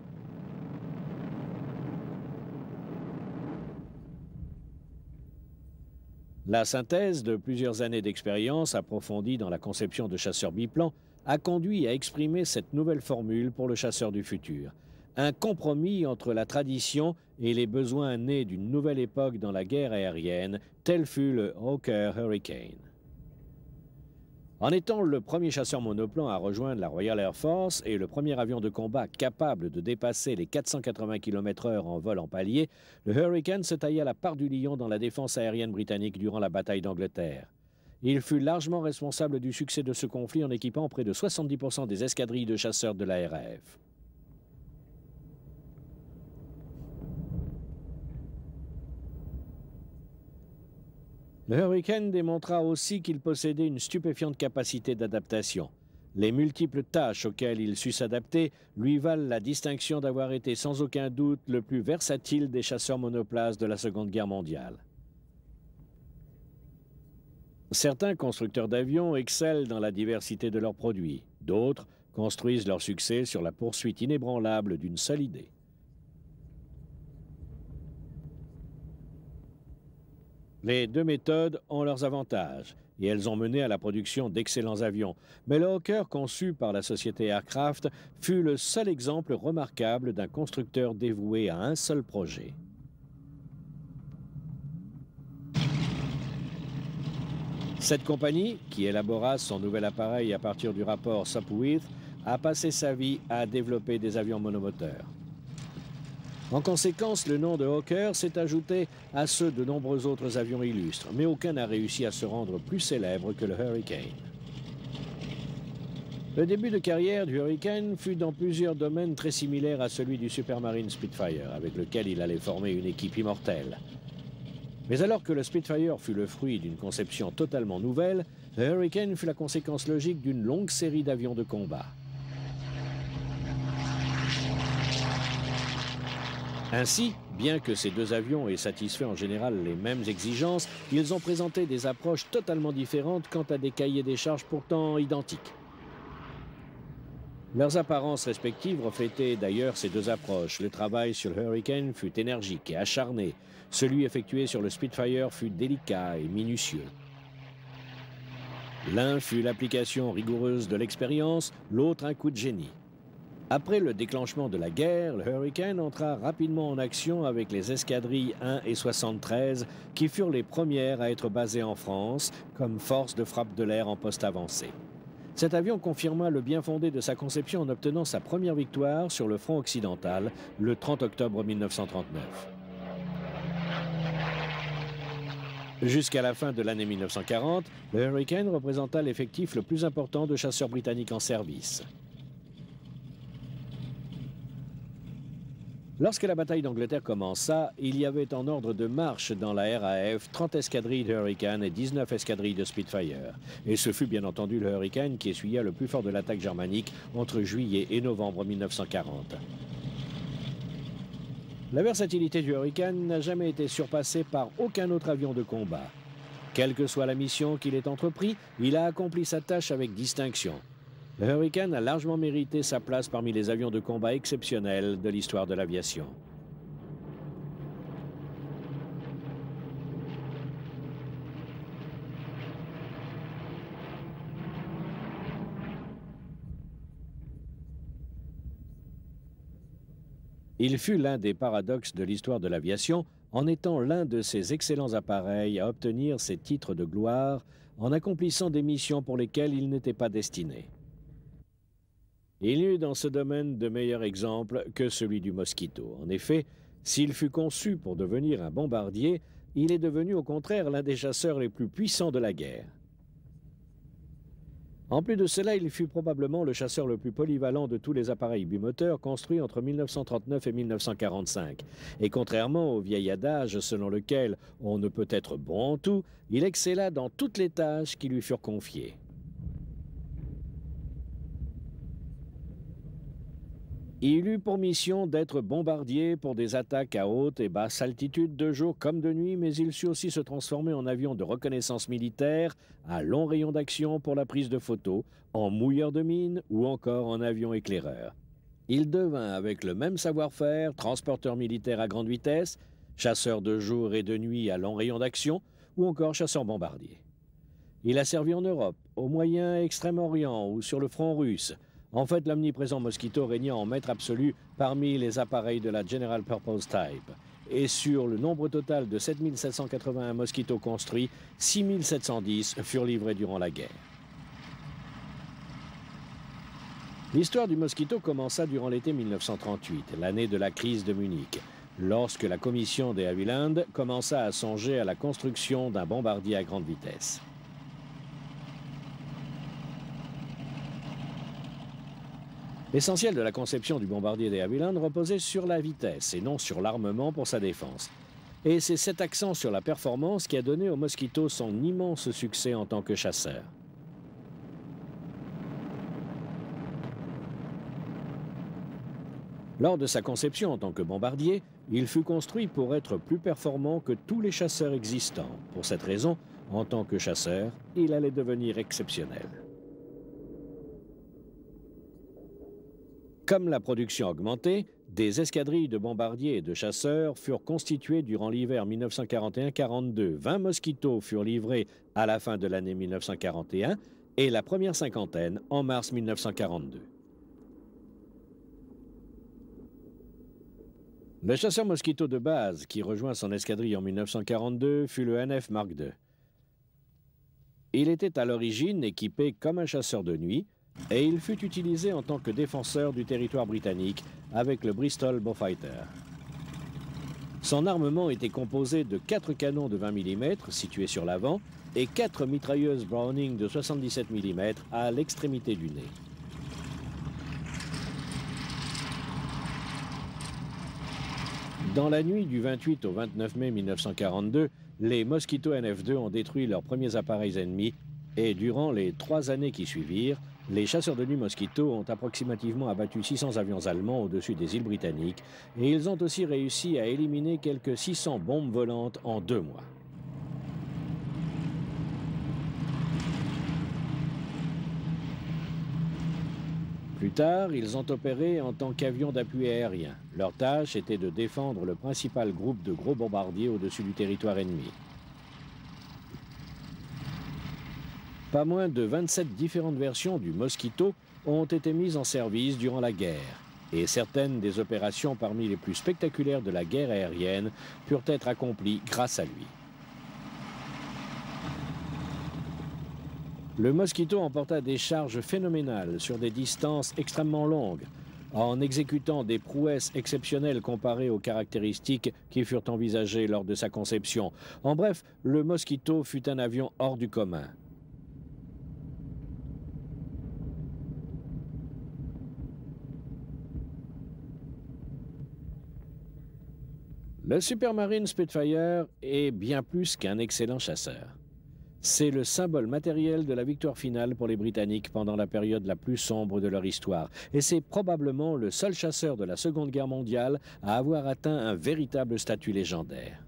A: La synthèse de plusieurs années d'expérience approfondie dans la conception de chasseurs biplans a conduit à exprimer cette nouvelle formule pour le chasseur du futur. Un compromis entre la tradition et les besoins nés d'une nouvelle époque dans la guerre aérienne, tel fut le Hawker Hurricane. En étant le premier chasseur monoplan à rejoindre la Royal Air Force et le premier avion de combat capable de dépasser les 480 km/h en vol en palier, le Hurricane se tailla la part du lion dans la défense aérienne britannique durant la bataille d'Angleterre. Il fut largement responsable du succès de ce conflit en équipant près de 70% des escadrilles de chasseurs de la RAF. Le Hurricane démontra aussi qu'il possédait une stupéfiante capacité d'adaptation. Les multiples tâches auxquelles il sut s'adapter lui valent la distinction d'avoir été sans aucun doute le plus versatile des chasseurs monoplaces de la Seconde Guerre mondiale. Certains constructeurs d'avions excellent dans la diversité de leurs produits. D'autres construisent leur succès sur la poursuite inébranlable d'une seule idée. Les deux méthodes ont leurs avantages et elles ont mené à la production d'excellents avions. Mais le Hawker conçu par la société Aircraft fut le seul exemple remarquable d'un constructeur dévoué à un seul projet. Cette compagnie, qui élabora son nouvel appareil à partir du rapport Sopwith, a passé sa vie à développer des avions monomoteurs. En conséquence, le nom de Hawker s'est ajouté à ceux de nombreux autres avions illustres, mais aucun n'a réussi à se rendre plus célèbre que le Hurricane. Le début de carrière du Hurricane fut dans plusieurs domaines très similaires à celui du Supermarine Spitfire, avec lequel il allait former une équipe immortelle. Mais alors que le Spitfire fut le fruit d'une conception totalement nouvelle, le Hurricane fut la conséquence logique d'une longue série d'avions de combat. Ainsi, bien que ces deux avions aient satisfait en général les mêmes exigences, ils ont présenté des approches totalement différentes quant à des cahiers des charges pourtant identiques. Leurs apparences respectives reflétaient d'ailleurs ces deux approches. Le travail sur le Hurricane fut énergique et acharné. Celui effectué sur le Spitfire fut délicat et minutieux. L'un fut l'application rigoureuse de l'expérience, l'autre un coup de génie. Après le déclenchement de la guerre, le Hurricane entra rapidement en action avec les escadrilles 1 et 73 qui furent les premières à être basées en France comme force de frappe de l'air en poste avancé. Cet avion confirma le bien fondé de sa conception en obtenant sa première victoire sur le front occidental le 30 octobre 1939. Jusqu'à la fin de l'année 1940, le Hurricane représenta l'effectif le plus important de chasseurs britanniques en service. Lorsque la bataille d'Angleterre commença, il y avait en ordre de marche dans la RAF 30 escadrilles de Hurricane et 19 escadrilles de Spitfire. Et ce fut bien entendu le Hurricane qui essuya le plus fort de l'attaque germanique entre juillet et novembre 1940. La versatilité du Hurricane n'a jamais été surpassée par aucun autre avion de combat. Quelle que soit la mission qu'il ait entreprise, il a accompli sa tâche avec distinction. Le Hurricane a largement mérité sa place parmi les avions de combat exceptionnels de l'histoire de l'aviation. Il fut l'un des paradoxes de l'histoire de l'aviation en étant l'un de ces excellents appareils à obtenir ses titres de gloire en accomplissant des missions pour lesquelles il n'était pas destiné. Il n'y eut dans ce domaine de meilleur exemple que celui du Mosquito. En effet, s'il fut conçu pour devenir un bombardier, il est devenu au contraire l'un des chasseurs les plus puissants de la guerre. En plus de cela, il fut probablement le chasseur le plus polyvalent de tous les appareils bimoteurs construits entre 1939 et 1945. Et contrairement au vieil adage selon lequel on ne peut être bon en tout, il excella dans toutes les tâches qui lui furent confiées. Il eut pour mission d'être bombardier pour des attaques à haute et basse altitude de jour comme de nuit, mais il sut aussi se transformer en avion de reconnaissance militaire, à long rayon d'action pour la prise de photos, en mouilleur de mine ou encore en avion éclaireur. Il devint, avec le même savoir-faire, transporteur militaire à grande vitesse, chasseur de jour et de nuit à long rayon d'action ou encore chasseur bombardier. Il a servi en Europe, au Moyen et Extrême-Orient ou sur le front russe. En fait, l'omniprésent Mosquito régna en maître absolu parmi les appareils de la General Purpose Type. Et sur le nombre total de 7781 Mosquito construits, 6710 furent livrés durant la guerre. L'histoire du Mosquito commença durant l'été 1938, l'année de la crise de Munich, lorsque la commission des Havilland commença à songer à la construction d'un bombardier à grande vitesse. L'essentiel de la conception du bombardier des Havilland reposait sur la vitesse et non sur l'armement pour sa défense. Et c'est cet accent sur la performance qui a donné au Mosquito son immense succès en tant que chasseur. Lors de sa conception en tant que bombardier, il fut construit pour être plus performant que tous les chasseurs existants. Pour cette raison, en tant que chasseur, il allait devenir exceptionnel. Comme la production augmentait, des escadrilles de bombardiers et de chasseurs furent constituées durant l'hiver 1941-42. 20 Mosquitos furent livrés à la fin de l'année 1941 et la première cinquantaine en mars 1942. Le chasseur Mosquito de base qui rejoint son escadrille en 1942 fut le NF Mark II. Il était à l'origine équipé comme un chasseur de nuit, et il fut utilisé en tant que défenseur du territoire britannique avec le Bristol Beaufighter. Son armement était composé de 4 canons de 20 mm situés sur l'avant et 4 mitrailleuses Browning de 77 mm à l'extrémité du nez. Dans la nuit du 28 au 29 mai 1942, les Mosquito NF2 ont détruit leurs premiers appareils ennemis et durant les 3 années qui suivirent, les chasseurs de nuit Mosquito ont approximativement abattu 600 avions allemands au-dessus des îles britanniques et ils ont aussi réussi à éliminer quelques 600 bombes volantes en 2 mois. Plus tard, ils ont opéré en tant qu'avions d'appui aérien. Leur tâche était de défendre le principal groupe de gros bombardiers au-dessus du territoire ennemi. Pas moins de 27 différentes versions du Mosquito ont été mises en service durant la guerre, et certaines des opérations parmi les plus spectaculaires de la guerre aérienne purent être accomplies grâce à lui. Le Mosquito emporta des charges phénoménales sur des distances extrêmement longues. en exécutant des prouesses exceptionnelles comparées aux caractéristiques qui furent envisagées lors de sa conception. En bref, le Mosquito fut un avion hors du commun. Le Supermarine Spitfire est bien plus qu'un excellent chasseur. C'est le symbole matériel de la victoire finale pour les Britanniques pendant la période la plus sombre de leur histoire. Et c'est probablement le seul chasseur de la Seconde Guerre mondiale à avoir atteint un véritable statut légendaire.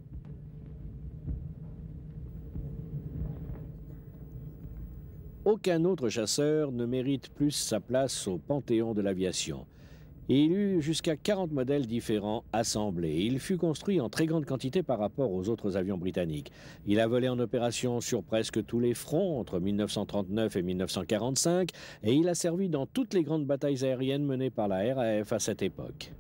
A: Aucun autre chasseur ne mérite plus sa place au panthéon de l'aviation. Il eut jusqu'à 40 modèles différents assemblés. Il fut construit en très grande quantité par rapport aux autres avions britanniques. Il a volé en opération sur presque tous les fronts entre 1939 et 1945 et il a servi dans toutes les grandes batailles aériennes menées par la RAF à cette époque.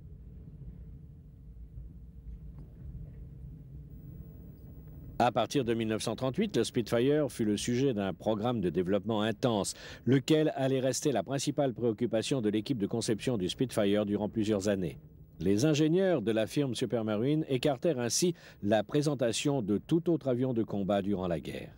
A: À partir de 1938, le Spitfire fut le sujet d'un programme de développement intense, lequel allait rester la principale préoccupation de l'équipe de conception du Spitfire durant plusieurs années. Les ingénieurs de la firme Supermarine écartèrent ainsi la présentation de tout autre avion de combat durant la guerre.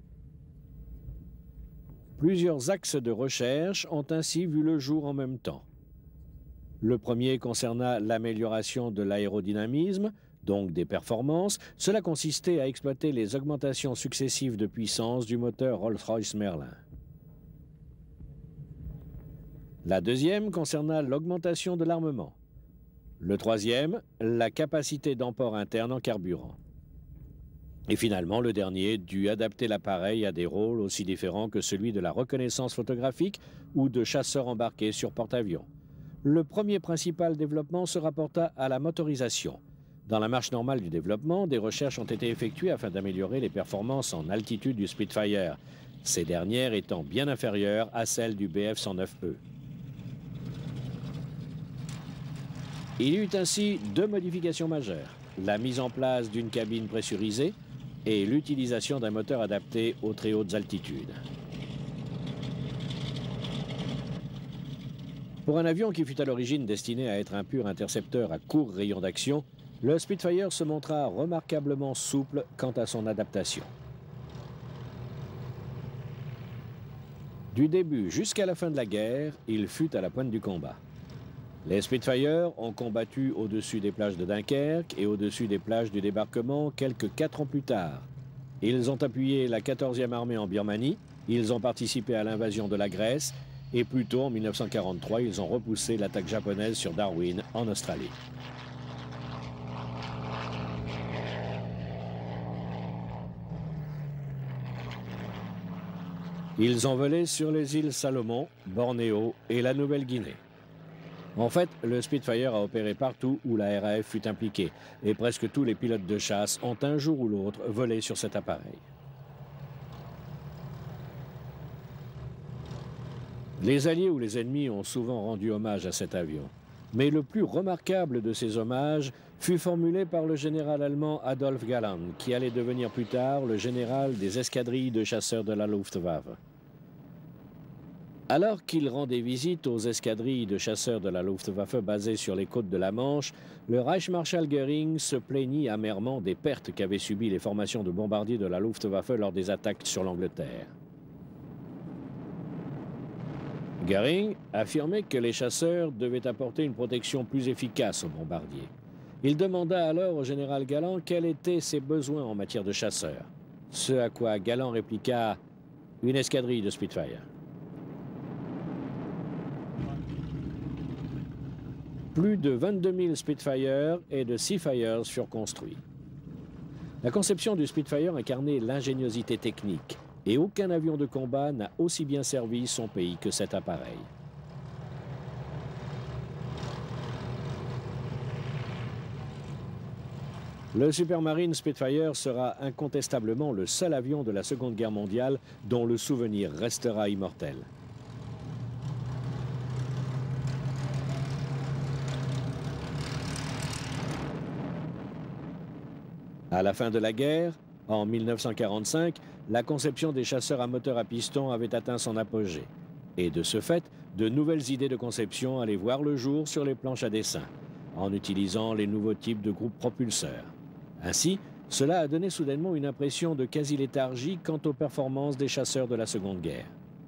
A: Plusieurs axes de recherche ont ainsi vu le jour en même temps. Le premier concerna l'amélioration de l'aérodynamisme, donc des performances. Cela consistait à exploiter les augmentations successives de puissance du moteur Rolls-Royce Merlin. La deuxième concerna l'augmentation de l'armement. Le troisième, la capacité d'emport interne en carburant. Et finalement, le dernier dut adapter l'appareil à des rôles aussi différents que celui de la reconnaissance photographique ou de chasseur embarqué sur porte-avions. Le premier principal développement se rapporta à la motorisation. Dans la marche normale du développement, des recherches ont été effectuées afin d'améliorer les performances en altitude du Spitfire, ces dernières étant bien inférieures à celles du Bf-109E. Il y eut ainsi deux modifications majeures, la mise en place d'une cabine pressurisée et l'utilisation d'un moteur adapté aux très hautes altitudes. Pour un avion qui fut à l'origine destiné à être un pur intercepteur à court rayon d'action, le Spitfire se montra remarquablement souple quant à son adaptation. Du début jusqu'à la fin de la guerre, il fut à la pointe du combat. Les Spitfire ont combattu au-dessus des plages de Dunkerque et au-dessus des plages du débarquement quelques 4 ans plus tard. Ils ont appuyé la 14e armée en Birmanie, ils ont participé à l'invasion de la Grèce et plus tôt, en 1943, ils ont repoussé l'attaque japonaise sur Darwin, en Australie. Ils ont volé sur les îles Salomon, Bornéo et la Nouvelle-Guinée. En fait, le Spitfire a opéré partout où la RAF fut impliquée, et presque tous les pilotes de chasse ont un jour ou l'autre volé sur cet appareil. Les Alliés ou les ennemis ont souvent rendu hommage à cet avion. Mais le plus remarquable de ces hommages fut formulé par le général allemand Adolf Galland, qui allait devenir plus tard le général des escadrilles de chasseurs de la Luftwaffe. Alors qu'il rendait visite aux escadrilles de chasseurs de la Luftwaffe basées sur les côtes de la Manche, le Reichsmarschall Göring se plaignit amèrement des pertes qu'avaient subies les formations de bombardiers de la Luftwaffe lors des attaques sur l'Angleterre. Göring affirmait que les chasseurs devaient apporter une protection plus efficace aux bombardiers. Il demanda alors au général Galland quels étaient ses besoins en matière de chasseurs, ce à quoi Galland répliqua « une escadrille de Spitfire ». Plus de 22 000 Spitfire et de Seafires furent construits. La conception du Spitfire incarnait l'ingéniosité technique, et aucun avion de combat n'a aussi bien servi son pays que cet appareil. Le Supermarine Spitfire sera incontestablement le seul avion de la Seconde Guerre mondiale dont le souvenir restera immortel. À la fin de la guerre, en 1945, la conception des chasseurs à moteur à piston avait atteint son apogée. Et de ce fait, de nouvelles idées de conception allaient voir le jour sur les planches à dessin, en utilisant les nouveaux types de groupes propulseurs. Ainsi, cela a donné soudainement une impression de quasi-léthargie quant aux performances des chasseurs de la Seconde Guerre.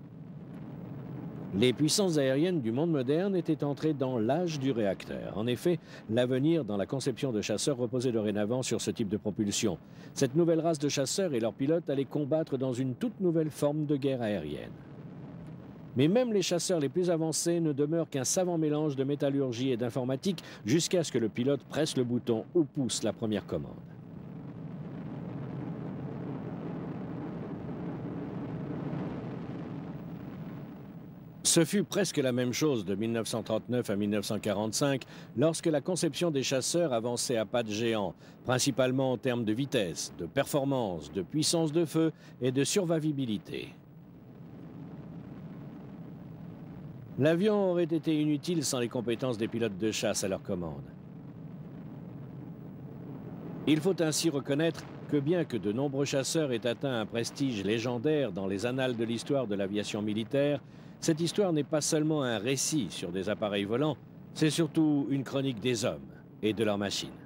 A: Les puissances aériennes du monde moderne étaient entrées dans l'âge du réacteur. En effet, l'avenir dans la conception de chasseurs reposait dorénavant sur ce type de propulsion. Cette nouvelle race de chasseurs et leurs pilotes allaient combattre dans une toute nouvelle forme de guerre aérienne. Mais même les chasseurs les plus avancés ne demeurent qu'un savant mélange de métallurgie et d'informatique jusqu'à ce que le pilote presse le bouton ou pousse la première commande. Ce fut presque la même chose de 1939 à 1945, lorsque la conception des chasseurs avançait à pas de géant, principalement en termes de vitesse, de performance, de puissance de feu et de survivabilité. L'avion aurait été inutile sans les compétences des pilotes de chasse à leur commande. Il faut ainsi reconnaître que bien que de nombreux chasseurs aient atteint un prestige légendaire dans les annales de l'histoire de l'aviation militaire, cette histoire n'est pas seulement un récit sur des appareils volants, c'est surtout une chronique des hommes et de leurs machines.